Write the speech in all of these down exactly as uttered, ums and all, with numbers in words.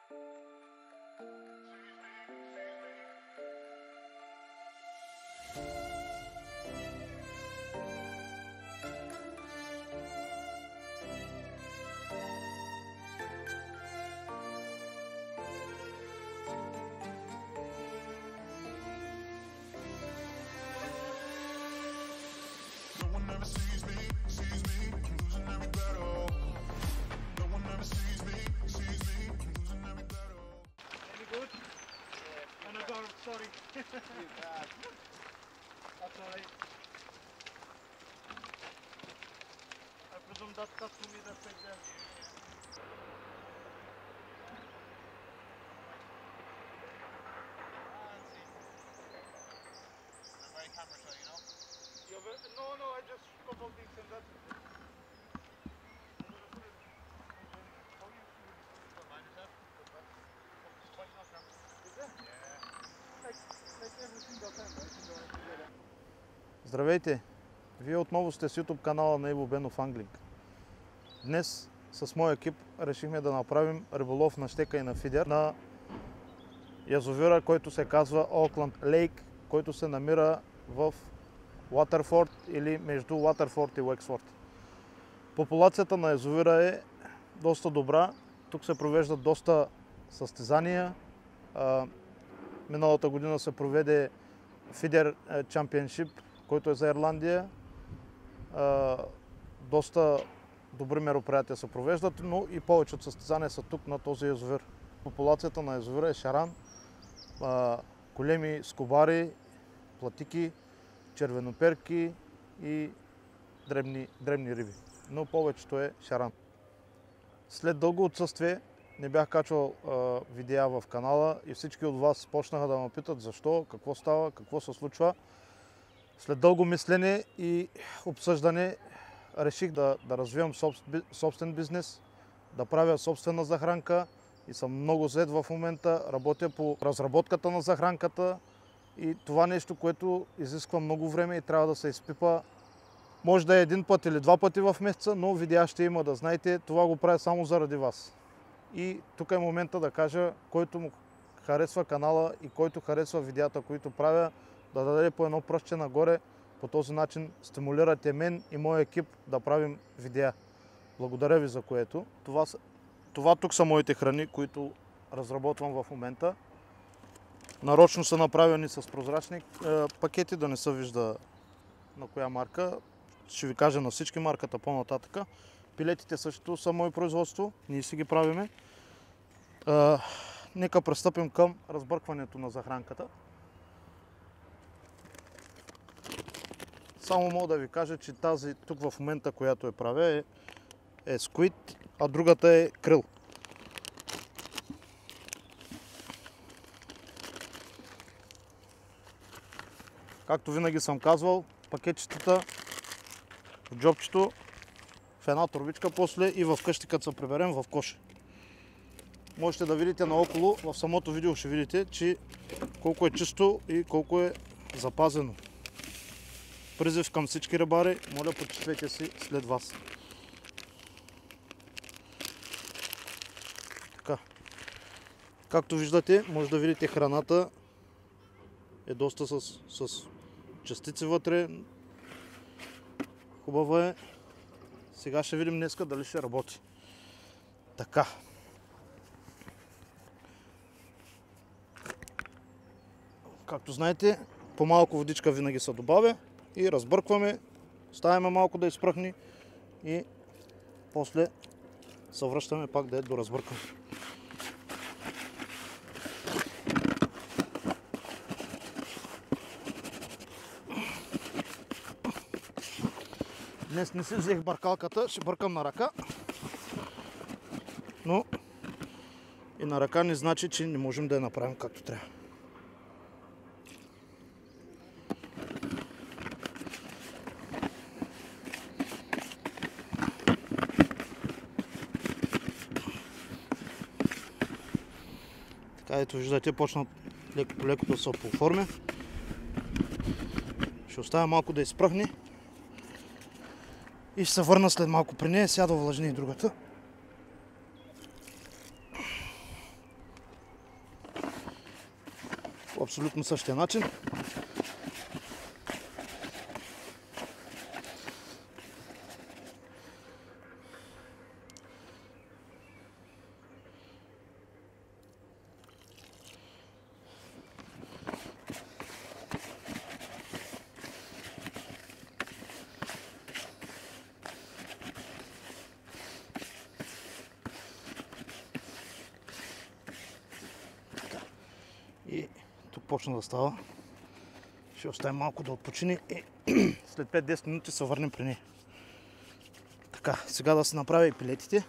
Sorry. That's alright. I presume that's that's for me, that's like that. I'm very camera shy, you know? You're very, no, no, I just got all these and that's it. Don't mind yourself. It's quite enough now. Is it? Yeah. Like, like every single time, right? You don't have to get it. Здравейте! Вие отново сте с YouTube канала на Иво Бенов Англинг. Днес с моя екип решихме да направим риболов на щека и на фидер на язовира, който се казва Оукланд Лейк, който се намира в Уатърфорд или между Уатърфорд и Уексфорд. Популацията на язовира е доста добра. Тук се провеждат доста състезания. Миналата година се проведе Фидер Чампионшип, който е за Ирландия. Доста добри мероприятия се провеждат, но и повече от състезания са тук на този язовир. Популацията на язовира е шаран, големи скобари, платики, червеноперки и дребни, дребни риби, но повечето е шаран. След дълго отсъствие не бях качвал а, видеа в канала и всички от вас почнаха да ме питат защо, какво става, какво се случва. След дълго мислене и обсъждане реших да, да развивам собствен, собствен бизнес, да правя собствена захранка и съм много зает в момента. Работя по разработката на захранката и това нещо, което изисква много време и трябва да се изпипа. Може да е един път или два пъти в месеца, но видеа ще има, да знаете, това го правя само заради вас. И тук е момента да кажа, който му харесва канала и който харесва видеята, които правя, да даде по едно пръстче нагоре. По този начин стимулирате мен и моя екип да правим видеа. Благодаря ви за което. Това, това тук са моите храни, които разработвам в момента. Нарочно са направени с прозрачни е, пакети, да не се вижда на коя марка. Ще ви кажа на всички марката по-нататъка. Пилетите също са мое производство, ние си ги правиме. Е, нека пристъпим към разбъркването на захранката. Само мога да ви кажа, че тази тук в момента, която я правя, е, е сквид, а другата е крил. Както винаги съм казвал, пакетчетата в джобчето, в една турбичка, после и в къщи, като се приберем, в коша. Можете да видите наоколо, в самото видео ще видите, че колко е чисто и колко е запазено. Призив към всички рибари, моля, почиствайте си след вас. Така. Както виждате, може да видите, храната е доста с, с частици вътре. Хубава е. Сега ще видим днеска дали ще работи. Така. Както знаете, по-малко водичка винаги се добавя и разбъркваме, ставяме малко да изпръхне и после се връщаме пак да е доразбъркаме. Днес не си взех бъркалката, ще бъркам на ръка, но и на ръка не значи, че не можем да я направим както трябва. Така, ето виждате, почна леко по леко да се пооформя. Ще оставя малко да изпръхне и ще се върна след малко при нея. Сега да увлажни и другата. по абсолютно същия начин. И тук почна да става. Ще оставим малко да отпочине и след пет-десет минути се върнем при нея. Така, сега да се направя и пилетите.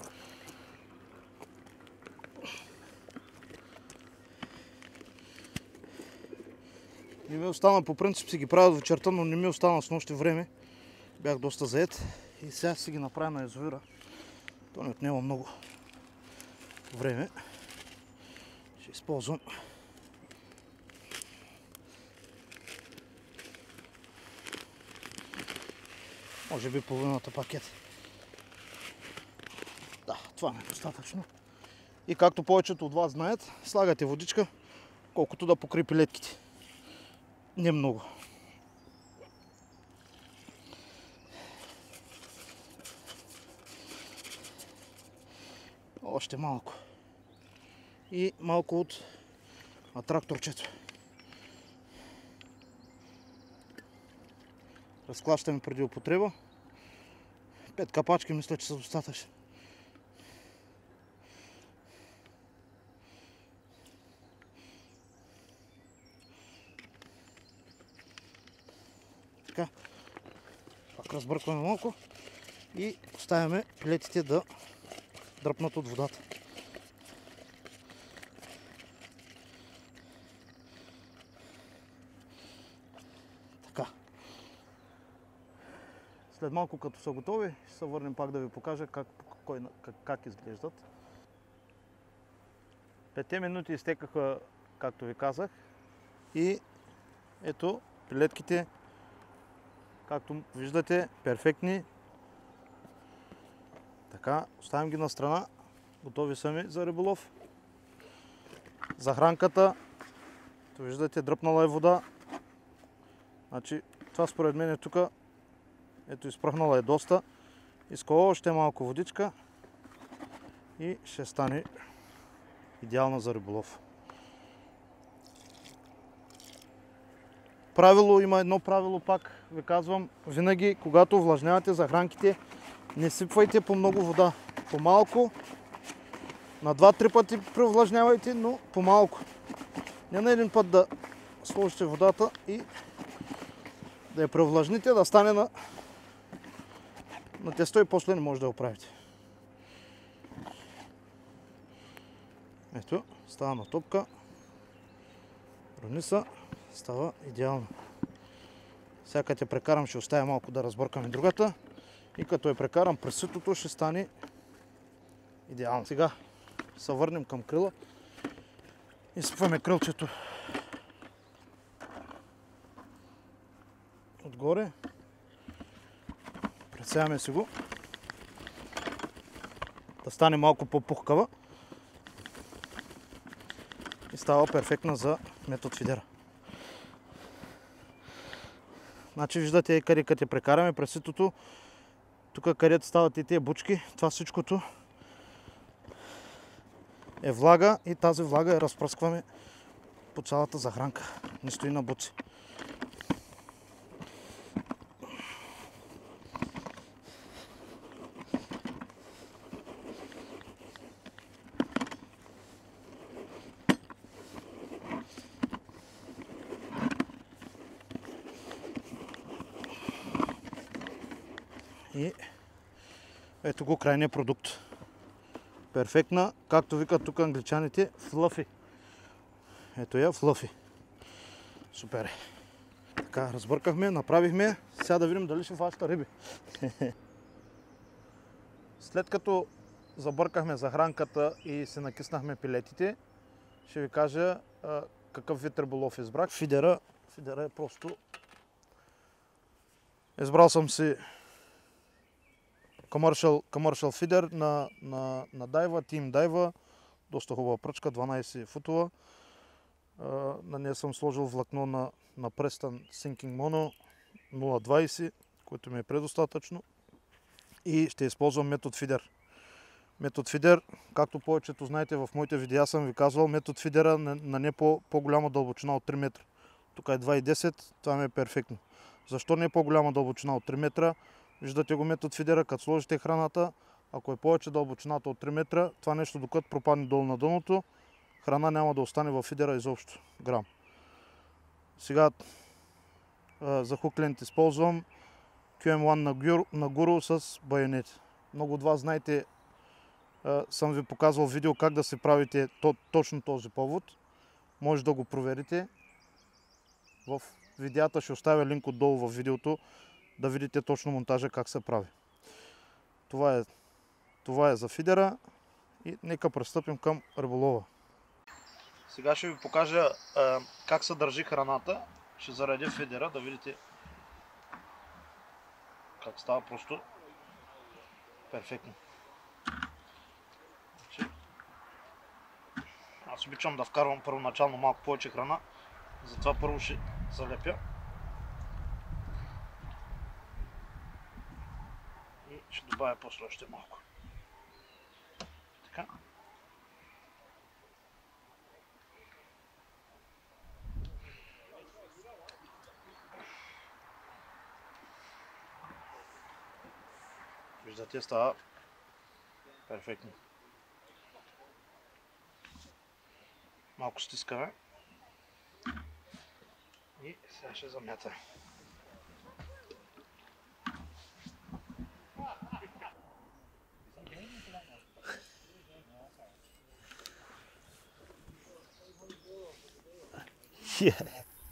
Не ми остана, по принцип си ги правя вечерта, но не ми остана с нощи време. Бях доста заед и сега си ги направя на язовира. То не отнема много време. Ще използвам може би половината пакет. Да, това не е достатъчно. И както повечето от вас знаят, слагате водичка, колкото да покри пилетките. Не много. Още малко. И малко от тракторчето. Разклащаме преди употреба. Пет капачки мисля, че са достатъчни. Така. Пак разбъркваме малко и оставяме пилетите да дръпнат от водата. Така. След малко, като са готови, ще се върнем пак да ви покажа как, кой, как, как изглеждат. Петте минути изтекаха, както ви казах. И ето пилетките, както виждате, перфектни. Така, оставям ги на страна. Готови са ми за риболов. Захранката, то виждате, дръпнала е вода. Значи, това според мен е тук. Ето, изпръхнала е доста. Иска още малко водичка и ще стане идеална за риболов. Правило, има едно правило, пак ви казвам, винаги, когато увлажнявате захранките, не сипвайте по много вода. По-малко, на два-три пъти преувлажнявайте, но по-малко. Не на един път да сложите водата и да я преувлажните, да стане на, на тесто и после не може да го правите. Ето, става на топка. Рони са, става идеално. Сега като я прекарам, ще оставя малко да разбъркам и другата. И като я прекарам през ситото, ще стане идеално. Сега се върнем към крила. Изсипваме крилчето отгоре. Пресяваме си го. Да стане малко по-пухкава. И става перфектна за метод фидера. Значи виждате къде къде я прекараме през ситото. Тук където стават и тези бучки, това всичкото е влага и тази влага я разпръскваме по цялата захранка. Не стои на буци. И ето го крайният продукт. Перфектна, както викат тук англичаните, флъфи. Ето я, флъфи. Супер е. Така, разбъркахме, направихме. Сега да видим дали ще фаща риби. След като забъркахме захранката и се накиснахме пилетите, ще ви кажа а, какъв вид риболов избрах. Фидера, фидера е просто... Избрал съм си Commercial, commercial feeder на, на, на Daiwa, Team Daiwa. Доста хубава пръчка, дванайсет футова. На нея съм сложил влакно на, на Preston Sinking Mono нула двайсет, което ми е предостатъчно. И ще използвам метод фидер. Метод фидер, както повечето знаете, в моите видеа съм ви казвал, метод фидера на, на не по, по-голяма дълбочина от три метра. Тук е два и десет, това ми е перфектно. Защо не е по-голяма дълбочина от три метра? Виждате го метод фидера, като сложите храната, ако е повече дълбочината от три метра, това нещо докато пропадне долу на дъното, храна няма да остане в фидера изобщо. Грам. Сега за хуклент използвам Кю Ем едно на Guru с байонет. Много от вас знаете, съм ви показвал видео как да се правите точно този повод. Може да го проверите. В видеята ще оставя линк отдолу в видеото, да видите точно монтажа как се прави. Това е, това е за фидера и нека пристъпим към риболова. Сега ще ви покажа а, как се държи храната. Ще заредя фидера, да видите как става просто перфектно. Аз обичам да вкарвам първоначално малко повече храна, затова първо ще залепя и ще добавя после още малко. Така. Виждате, става перфектно. Малко стискаме и сега ще замята. Yeah.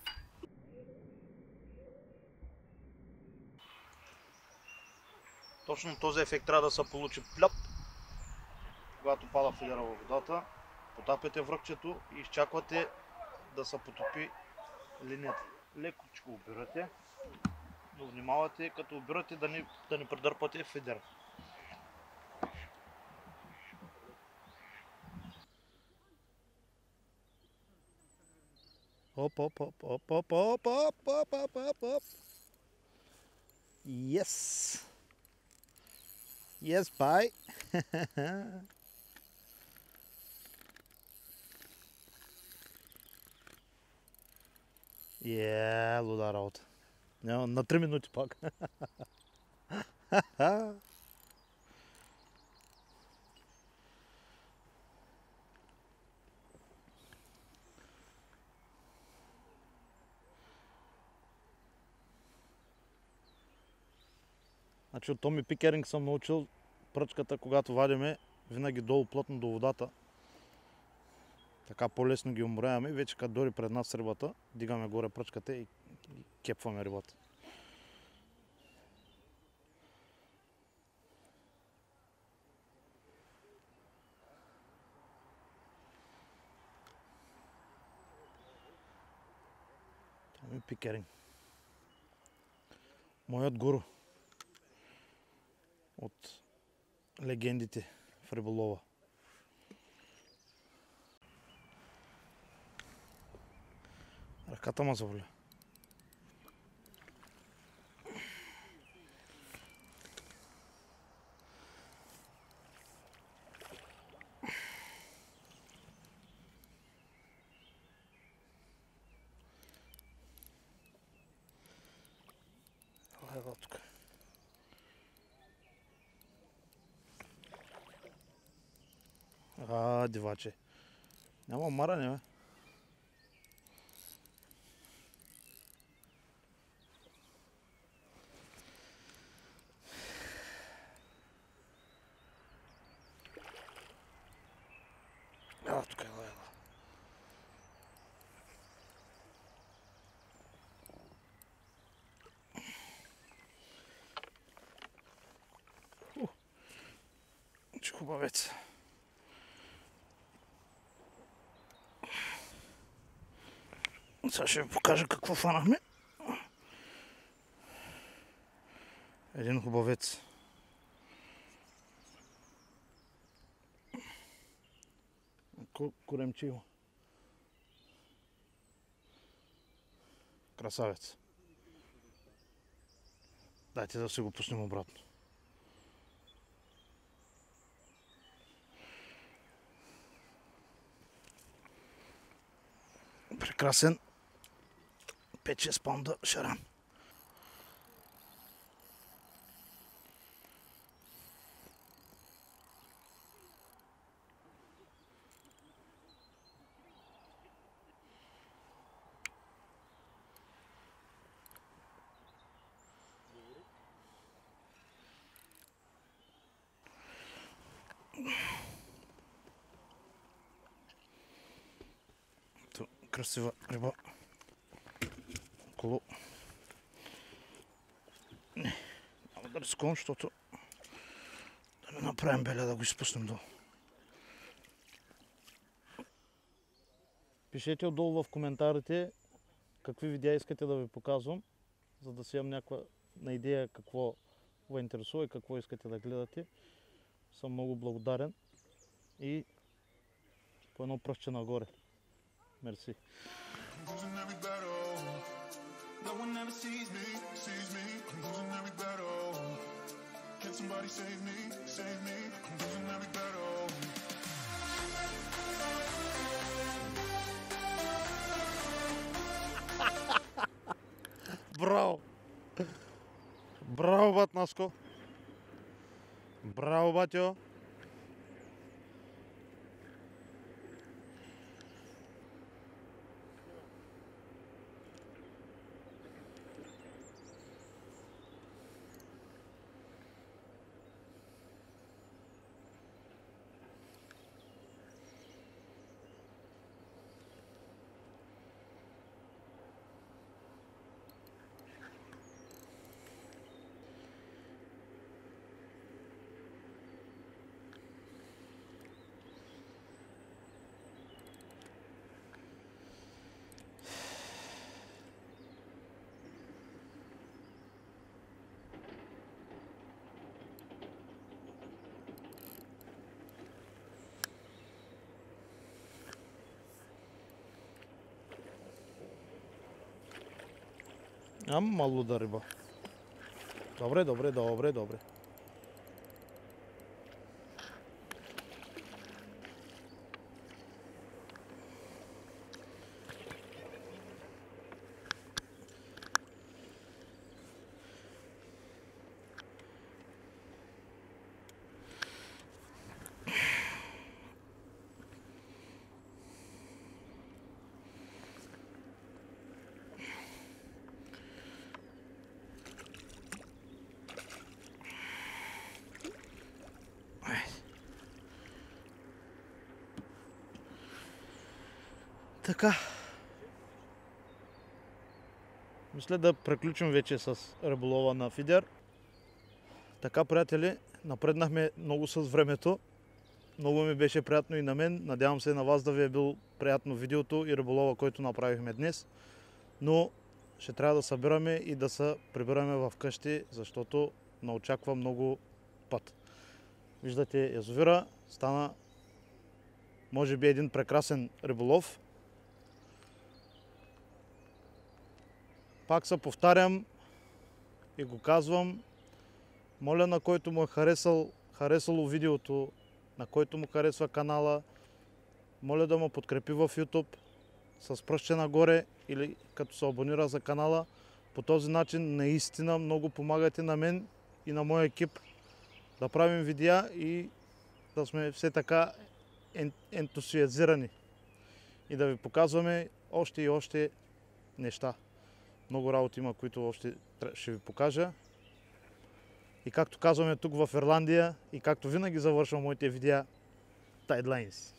Точно този ефект трябва да се получи пляп, когато пада фидера във водата. Потапяте връхчето и изчаквате да се потопи линията. Леко че го обирате, но внимавате като обирате да не, да не придърпате фидера. Оп, оп, оп, оп, оп, оп, оп, оп, оп, оп, оп. Yes. Yes, bye. Е, луда работа. Няма, на три минути пак. Значи от Томи Пикеринг съм научил пръчката, когато вадиме, винаги долу плътно до водата. Така по-лесно ги уморяваме и вече като дори пред нас рибата, дигаме горе пръчката и кепваме рибата. Томи Пикеринг. Моят гуру от легендите в риболова. Ръката ма заболя. Ева тук. А, диваче. Няма маране, бе. А, тук е лайла. Че хубавец. Сега ще ви покажа какво фанахме. Един хубавец. Коремчиво. Красавец. Дайте да си го пуснем обратно. Прекрасен пет-шест паунда шаран. Красива риба. Около. Не, няма да рискувам, защото да не направим беля да го изпуснем долу. Пишете отдолу в коментарите какви видеа искате да ви показвам, за да си имам някаква на идея какво ви интересува и какво искате да гледате. Съм много благодарен и по едно пръстче нагоре. Мерси. Браво! Браво, бат Наско! Браво, батьо! Ама луда риба. Добре, добре, добре, добре. Така. Мисля да приключим вече с риболова на фидер. Така, приятели, напреднахме много с времето. Много ми беше приятно и на мен. Надявам се на вас да ви е било приятно видеото и риболова, който направихме днес. Но ще трябва да събираме и да се прибираме в къщи, защото не очаква много път. Виждате язовира, стана може би един прекрасен риболов. Пак се повтарям и го казвам, моля на който му е харесал, харесало видеото, на който му харесва канала, моля да ме подкрепи в YouTube с пръстче нагоре или като се абонира за канала. По този начин наистина много помагате на мен и на моя екип да правим видеа и да сме все така ентусиазирани и да ви показваме още и още неща. Много работи има, които още ще ви покажа. И както казваме тук в Ирландия и както винаги завършвам моите видеа, Tidelines.